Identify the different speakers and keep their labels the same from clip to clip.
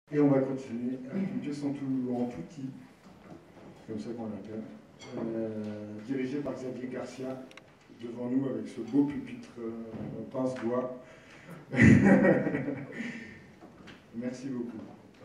Speaker 1: Et on va continuer avec une pièce en tutti, comme ça qu'on l'appelle, dirigée par Xavier Garcia, devant nous avec ce beau pupitre pince-doigt. Merci beaucoup.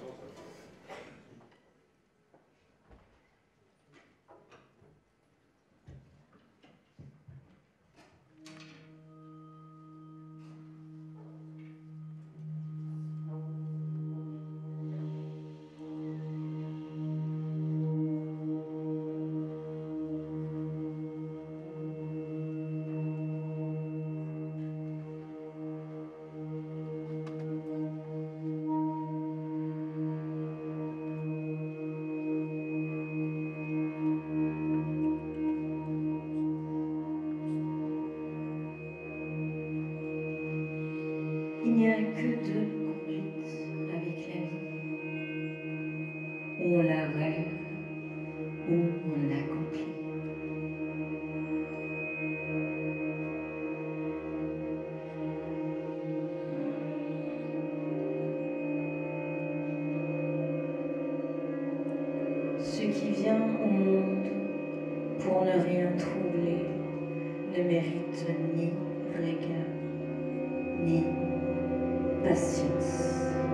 Speaker 2: Il n'y a que deux conduites avec la vie. Ou on la rêve, ou on l'accomplit. Ce qui vient au monde pour ne rien troubler ne mérite ni regard, ni patience.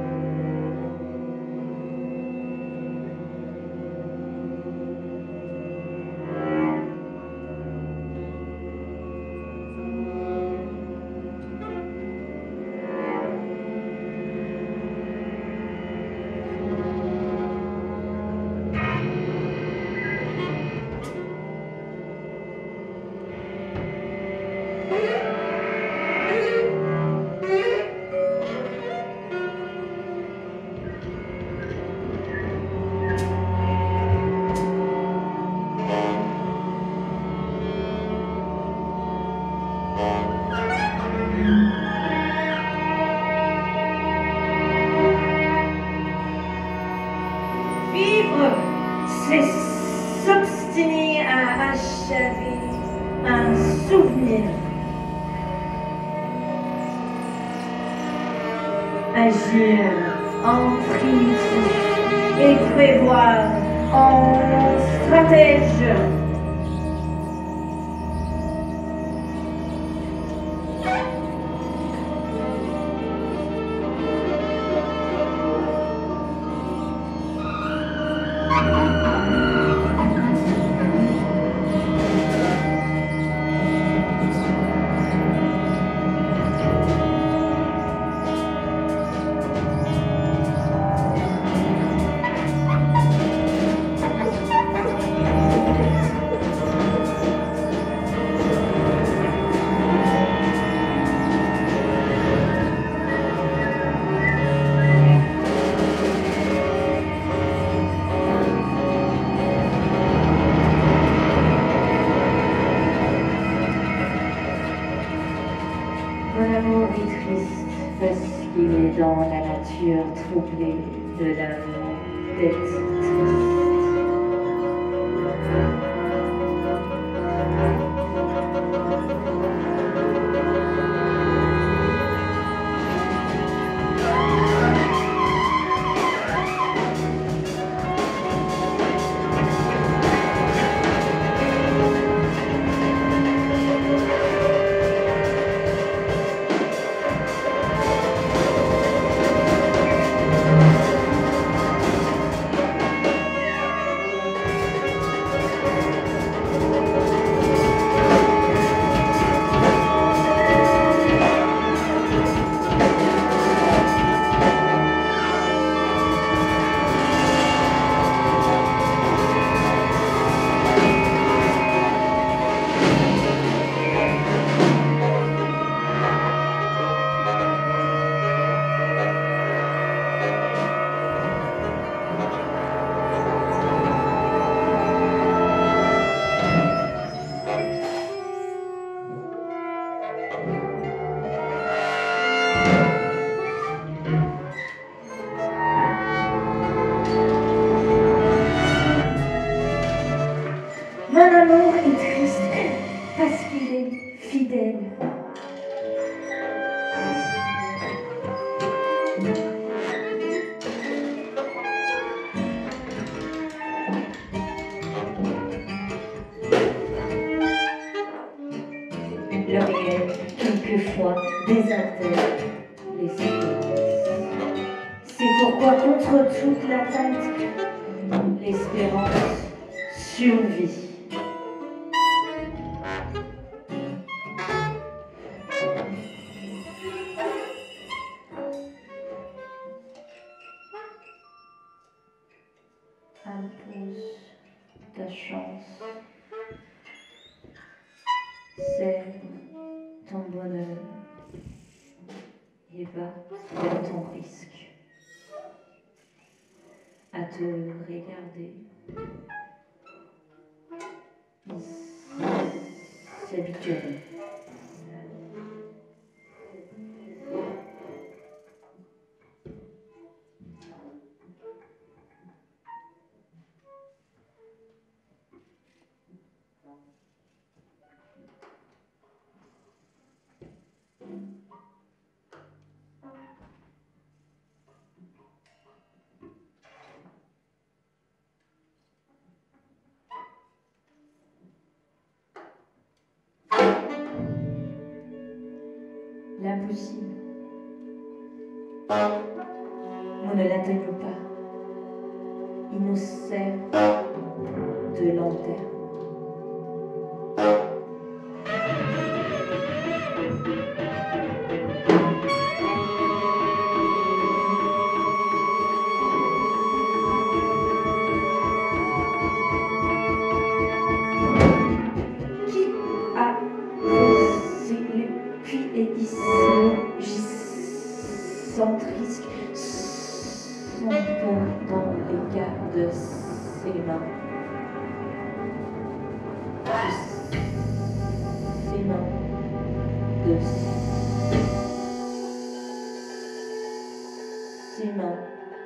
Speaker 2: Vivre, c'est s'obstiner à achever un souvenir. Agir en primitif et prévoir en stratège. Mon amour est triste parce qu'il est dans la nature troublée de l'amour d'être triste. foi désintègre l'espérance. C'est pourquoi contre toute l'attente, l'espérance survit. Impose ta chance, c'est ton bonheur et va vers ton risque à te regarder. Il s'habituerait. L'impossible. Nous ne l'atteignons pas. Il nous sert de lanterne. Qui a creusé le puits et gît sans risque son cœur dans l'écart de ses mains. Ses mains de ses mains.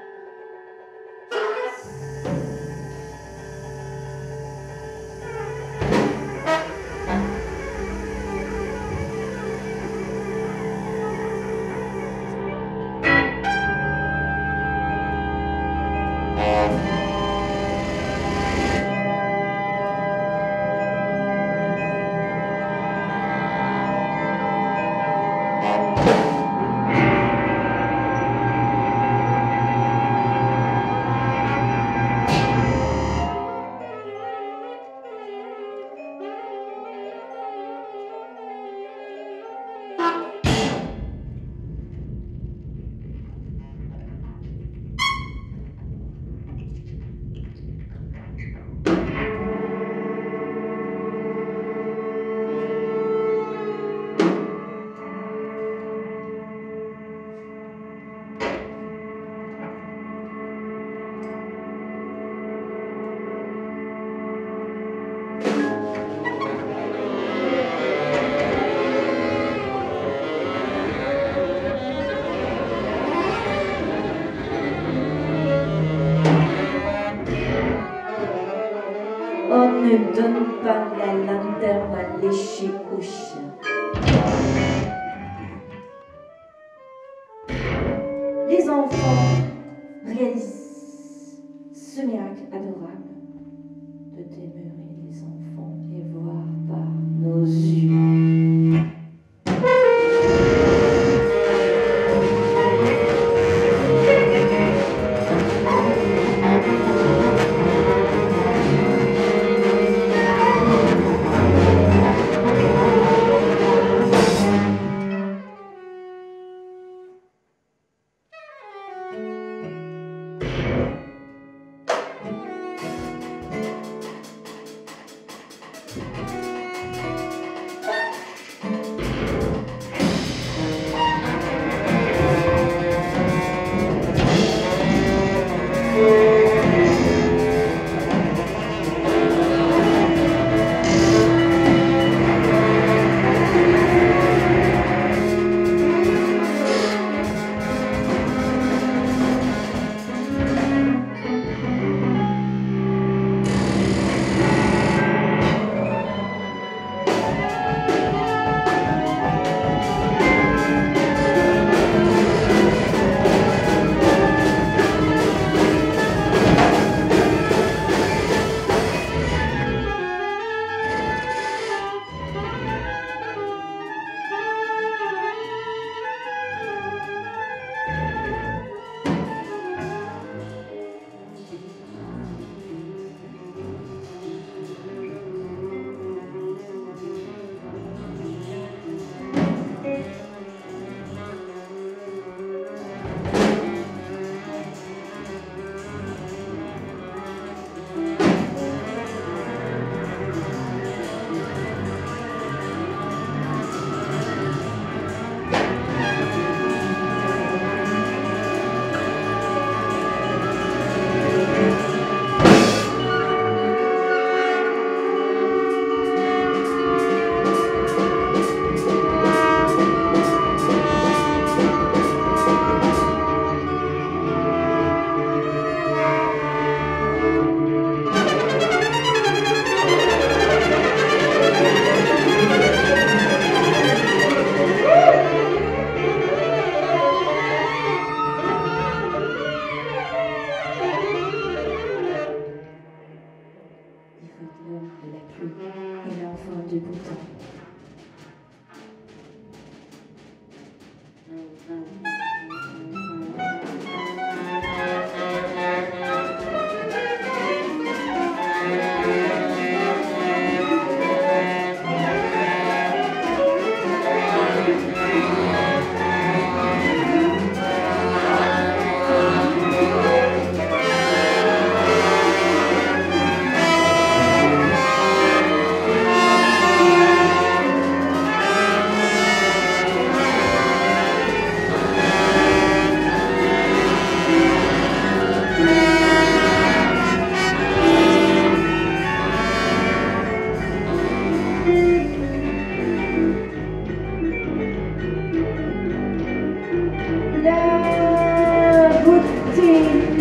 Speaker 2: On ne donne pas la lanterne à lécher au chien. Les enfants réalisent ce miracle adorable de demeurer des enfants et voir par nos yeux.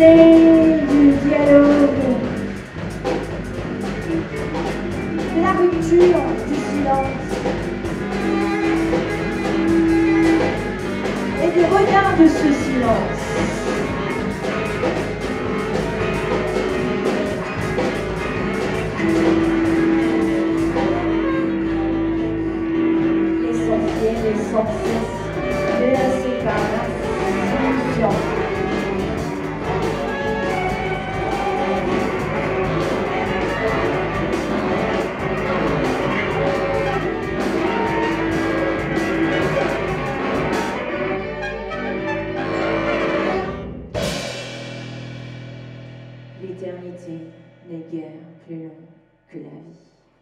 Speaker 2: C'est du dialogue, de la rupture du silence et du regain de ce silence. L'essentiel est sans cesse menacé par l'insouciance. L'éternité n'est guère plus longue que la vie.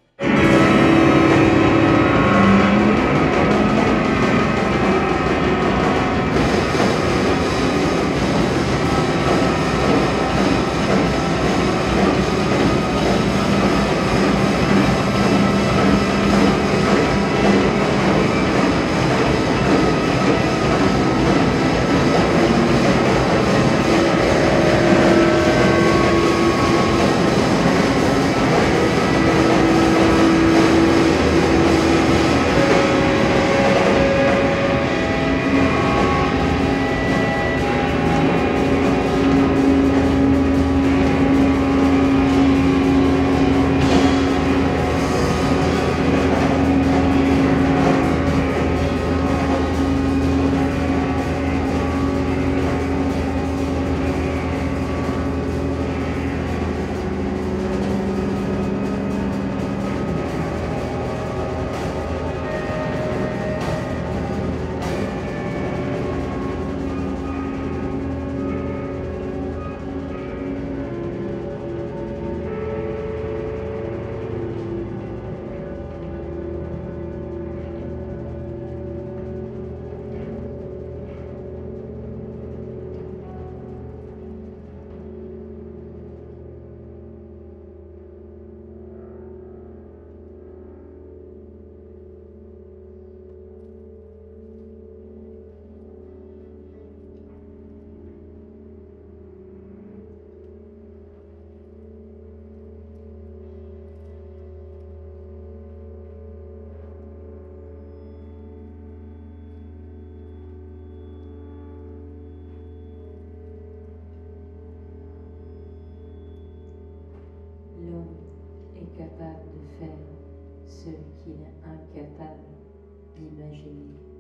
Speaker 2: L'homme est capable de faire ce qu'il est incapable d'imaginer.